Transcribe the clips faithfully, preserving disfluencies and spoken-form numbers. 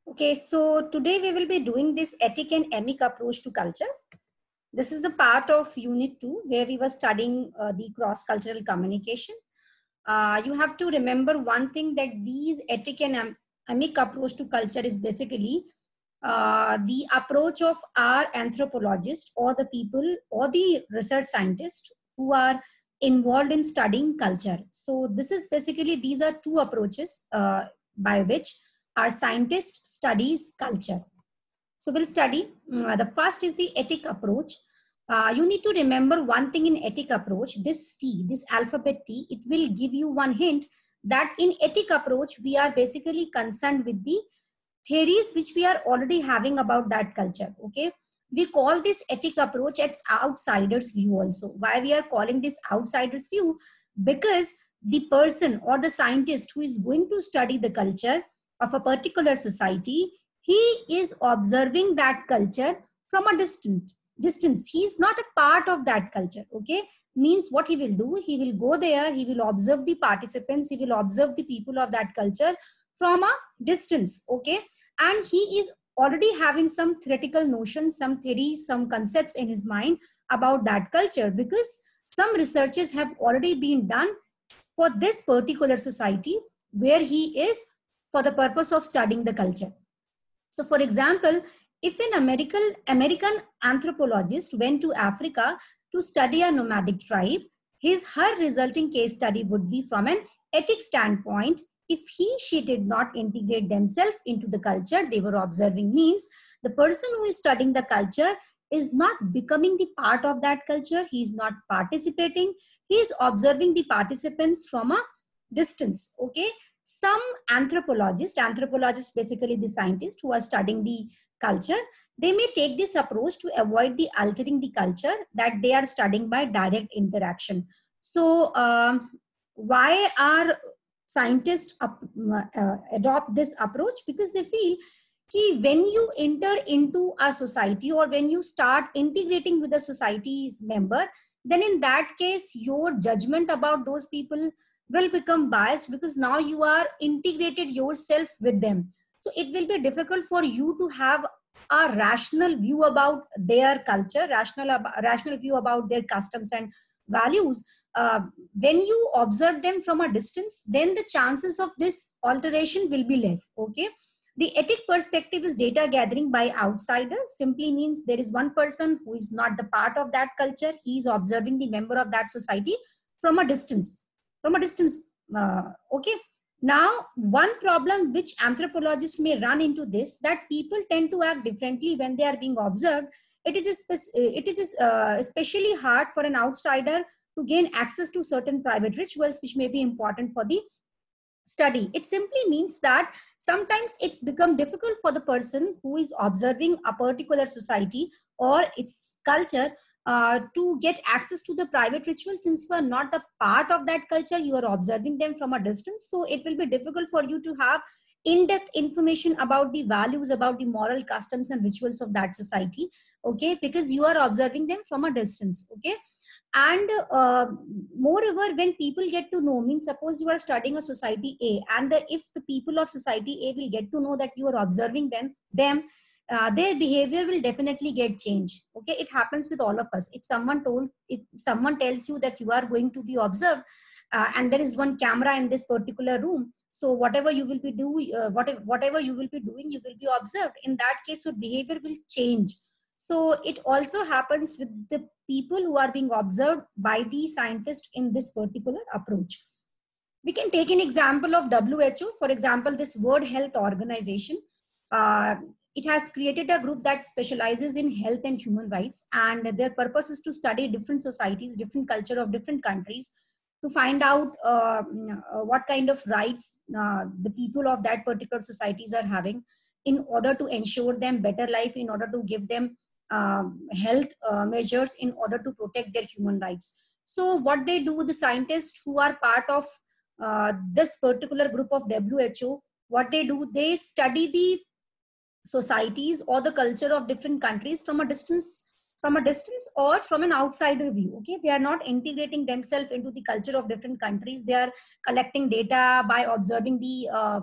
Okay, so today we will be doing this ethic and emic approach to culture. This is the part of unit two where we were studying uh, the cross-cultural communication. Uh, you have to remember one thing, that these ethic and em emic approach to culture is basically uh, the approach of our anthropologists or the people or the research scientists who are involved in studying culture. So this is basically, these are two approaches uh, by which our scientist studies culture. So we'll study, uh, the first is the ethic approach. Uh, you need to remember one thing in ethic approach, this T, this alphabet T, it will give you one hint that in ethic approach, we are basically concerned with the theories which we are already having about that culture. Okay, we call this ethic approach as outsider's view also. Why we are calling this outsider's view? Because the person or the scientist who is going to study the culture of a particular society, he is observing that culture from a distant distance. He is not a part of that culture. Okay, means what he will do, he will go there, he will observe the participants, he will observe the people of that culture from a distance. Okay, and he is already having some theoretical notions, some theories, some concepts in his mind about that culture, because some researches have already been done for this particular society where he is for the purpose of studying the culture. So for example, if an American, American anthropologist went to Africa to study a nomadic tribe, his her resulting case study would be from an ethics standpoint. If he, she did not integrate themselves into the culture they were observing, means the person who is studying the culture is not becoming the part of that culture, he is not participating, he is observing the participants from a distance. Okay, some anthropologists, anthropologists basically the scientists who are studying the culture, they may take this approach to avoid the altering the culture that they are studying by direct interaction. So um, why are scientists up, uh, adopt this approach? Because they feel कि when you enter into a society or when you start integrating with the society's member, then in that case your judgment about those people will become biased, because now you are integrated yourself with them. So it will be difficult for you to have a rational view about their culture, rational rational view about their customs and values. Uh, when you observe them from a distance, then the chances of this alteration will be less. Okay, the ethic perspective is data gathering by outsiders. Simply means there is one person who is not the part of that culture, he is observing the member of that society from a distance, from a distance. Uh, okay, now one problem which anthropologists may run into this, that people tend to act differently when they are being observed. It is it is uh, especially hard for an outsider to gain access to certain private rituals which may be important for the study. It simply means that sometimes it's become difficult for the person who is observing a particular society or its culture uh, to get access to the private rituals. Since you are not a part of that culture, you are observing them from a distance, so it will be difficult for you to have in-depth information about the values, about the moral customs and rituals of that society. Okay, because you are observing them from a distance. Okay, and uh, moreover, when people get to know, means suppose you are studying a society A, and the, if the people of society A will get to know that you are observing them them uh, their behavior will definitely get changed. Okay, it happens with all of us. If someone told if someone tells you that you are going to be observed, uh, and there is one camera in this particular room, so whatever you will be doing, uh, whatever whatever you will be doing, you will be observed. In that case, your behavior will change. So it also happens with the people who are being observed by the scientist in this particular approach. We can take an example of W H O. For example, this World Health Organization, uh, it has created a group that specializes in health and human rights, and their purpose is to study different societies, different culture of different countries, to find out uh, what kind of rights uh, the people of that particular societies are having, in order to ensure them better life, in order to give them um, health uh, measures, in order to protect their human rights. So what they do, the scientists who are part of uh, this particular group of W H O, what they do, they study the societies or the culture of different countries from a distance, from a distance or from an outsider view. Okay, they are not integrating themselves into the culture of different countries. They are collecting data by observing the uh,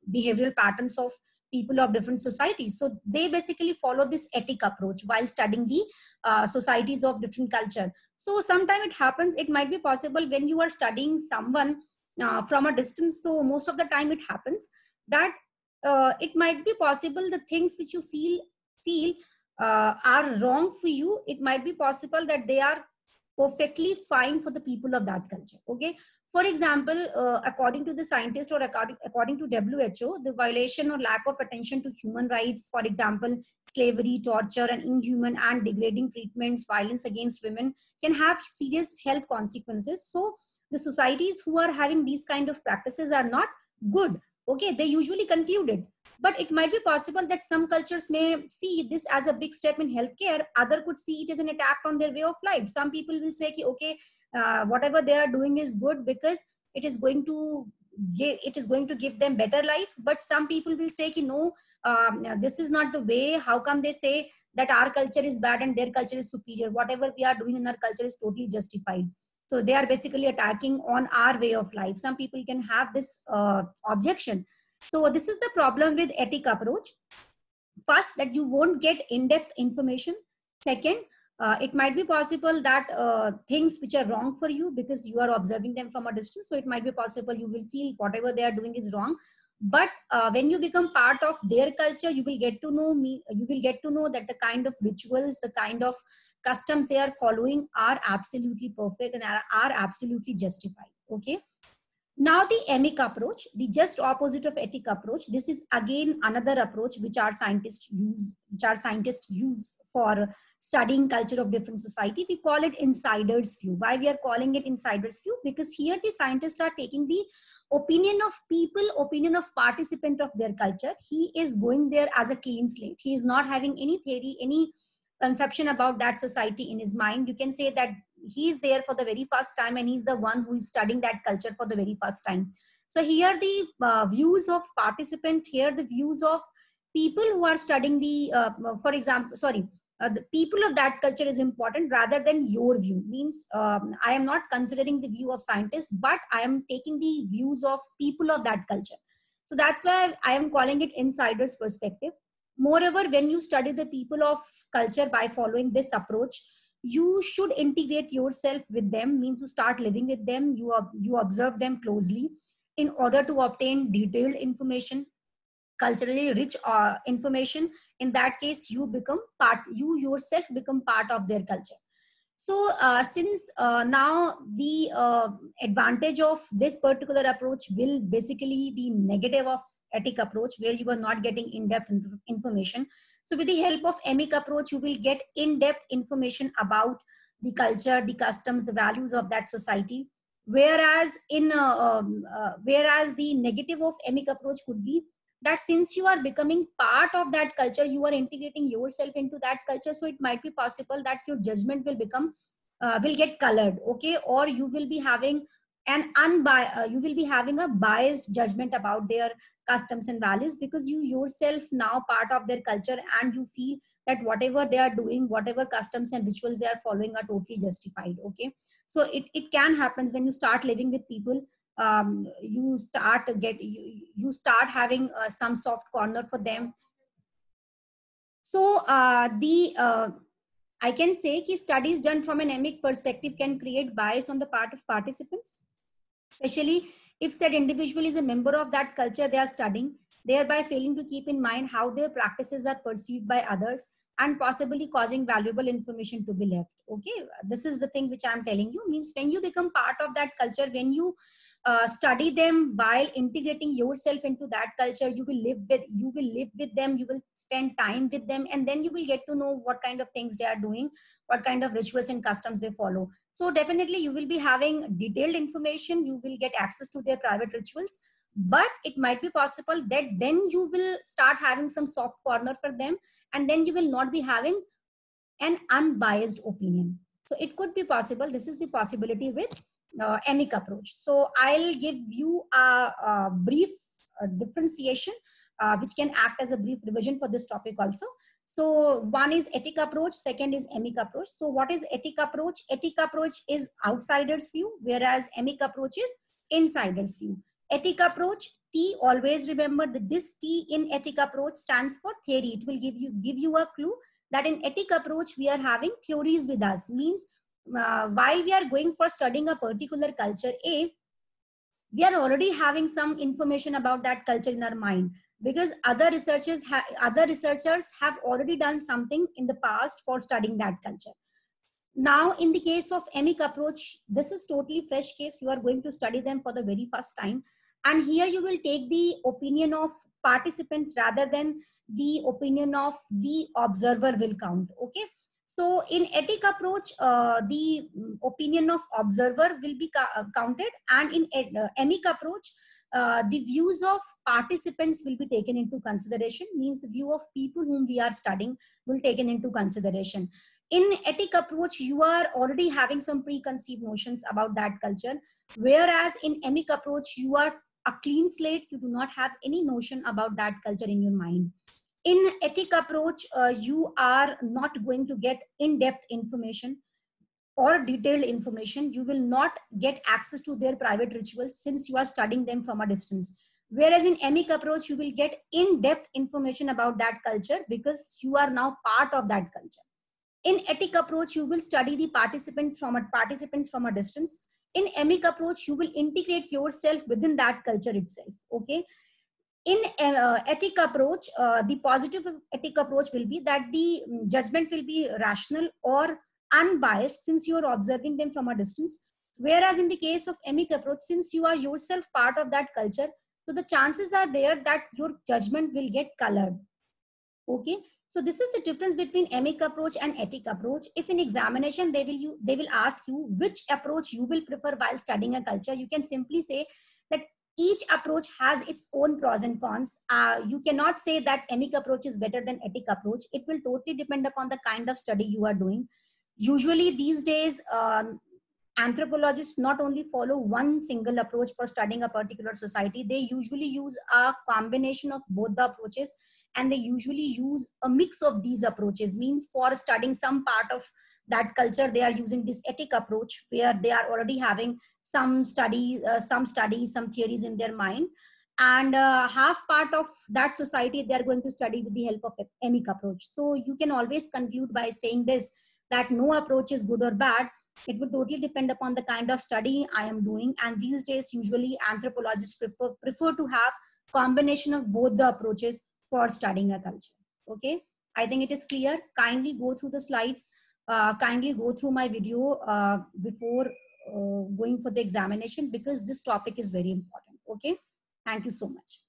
behavioral patterns of people of different societies. So they basically follow this ethic approach while studying the uh, societies of different culture. So sometimes it happens, it might be possible when you are studying someone uh, from a distance. So most of the time it happens that uh, it might be possible the things which you feel feel uh, are wrong for you, it might be possible that they are perfectly fine for the people of that culture. Okay, for example, uh, according to the scientist or according, according to W H O, the violation or lack of attention to human rights, for example, slavery, torture, and inhuman and degrading treatments, violence against women, can have serious health consequences. So the societies who are having these kind of practices are not good. Okay, they usually conclude it. But it might be possible that some cultures may see this as a big step in healthcare. Other could see it as an attack on their way of life. Some people will say, okay, uh, whatever they are doing is good because it is going to give, it is going to give them better life. But some people will say, no, um, this is not the way. How come they say that our culture is bad and their culture is superior? Whatever we are doing in our culture is totally justified. So they are basically attacking on our way of life. Some people can have this uh, objection. So this is the problem with ethic approach. First, that you won't get in-depth information. Second, uh, it might be possible that uh, things which are wrong for you because you are observing them from a distance. So it might be possible you will feel whatever they are doing is wrong. But uh, when you become part of their culture, you will get to know me. You will get to know that the kind of rituals, the kind of customs they are following are absolutely perfect and are, are absolutely justified. Okay. Now the emic approach, the just opposite of ethic approach. This is again another approach which our scientists use, which our scientists use for studying culture of different society. We call it insider's view. Why we are calling it insider's view? Because here the scientists are taking the opinion of people, opinion of participant of their culture. He is going there as a clean slate. He is not having any theory, any conception about that society in his mind. You can say that he's there for the very first time and he's the one who is studying that culture for the very first time. So here the uh, views of participant, here the views of people who are studying the, uh, for example, sorry, uh, the people of that culture is important rather than your view. Means um, I am not considering the view of scientists, but I am taking the views of people of that culture. So that's why I am calling it insider's perspective. Moreover, when you study the people of culture by following this approach, you should integrate yourself with them, means you start living with them, you, you observe them closely in order to obtain detailed information, culturally rich uh, information. In that case, you become part, you yourself become part of their culture. So uh, since uh, now the uh, advantage of this particular approach will basically the negative of ethic approach, where you are not getting in-depth information. So with the help of emic approach, you will get in-depth information about the culture, the customs, the values of that society. Whereas in uh, um, uh, whereas the negative of emic approach could be that since you are becoming part of that culture, you are integrating yourself into that culture. So it might be possible that your judgment will become, uh, will get colored, okay? Or you will be having an unbiased, uh, you will be having a biased judgment about their customs and values, because you yourself now part of their culture and you feel that whatever they are doing, whatever customs and rituals they are following are totally justified, okay? So it, it can happen when you start living with people. Um, you start to get you, you start having uh, some soft corner for them. So uh, the uh, I can say that studies done from an emic perspective can create bias on the part of participants, especially if said individual is a member of that culture they are studying, thereby failing to keep in mind how their practices are perceived by others and possibly causing valuable information to be left. Okay, this is the thing which I'm telling you. Means when you become part of that culture, when you uh, study them while integrating yourself into that culture, you will live with you will live with them, you will spend time with them, and then you will get to know what kind of things they are doing, what kind of rituals and customs they follow. So definitely you will be having detailed information, you will get access to their private rituals, but it might be possible that then you will start having some soft corner for them, and then you will not be having an unbiased opinion. So it could be possible. This is the possibility with uh, emic approach. So I'll give you a, a brief uh, differentiation uh, which can act as a brief revision for this topic also. So one is ethic approach, second is emic approach. So what is ethic approach? Ethic approach is outsider's view, whereas emic approach is insider's view. Ethic approach T, always remember that this T in ethic approach stands for theory. It will give you, give you a clue that in ethic approach, we are having theories with us. Means uh, while we are going for studying a particular culture A, we are already having some information about that culture in our mind, because other researchers ha other researchers have already done something in the past for studying that culture. Now, in the case of emic approach, this is totally fresh case. You are going to study them for the very first time. And here you will take the opinion of participants rather than the opinion of the observer will count. Okay. So in ethic approach, uh, the opinion of observer will be uh, counted, and in uh, emic approach, uh, the views of participants will be taken into consideration. Means the view of people whom we are studying will taken into consideration. In ethic approach, you are already having some preconceived notions about that culture, whereas in emic approach, you are a clean slate. You do not have any notion about that culture in your mind. In ethic approach, uh, you are not going to get in-depth information or detailed information. You will not get access to their private rituals since you are studying them from a distance. Whereas in emic approach, you will get in-depth information about that culture because you are now part of that culture. In ethic approach, you will study the participants from a, participants from a distance. In emic approach, you will integrate yourself within that culture itself. Okay. In uh, ethic approach, uh, the positive ethic approach will be that the judgment will be rational or unbiased since you are observing them from a distance. Whereas in the case of emic approach, since you are yourself part of that culture, so the chances are there that your judgment will get colored. Okay. So this is the difference between emic approach and ethic approach. If in examination they will you they will ask you which approach you will prefer while studying a culture, you can simply say that each approach has its own pros and cons. Uh, you cannot say that emic approach is better than ethic approach. It will totally depend upon the kind of study you are doing. Usually these days, um, anthropologists not only follow one single approach for studying a particular society, they usually use a combination of both the approaches, and they usually use a mix of these approaches. Means for studying some part of that culture, they are using this ethic approach where they are already having some study, uh, some studies, some theories in their mind, and uh, half part of that society they are going to study with the help of emic approach. So you can always conclude by saying this, that no approach is good or bad. It will totally depend upon the kind of study I am doing. And these days, usually anthropologists prefer, prefer to have combination of both the approaches for studying a culture. Okay. I think it is clear. Kindly go through the slides. Uh, kindly go through my video uh, before uh, going for the examination, because this topic is very important. Okay. Thank you so much.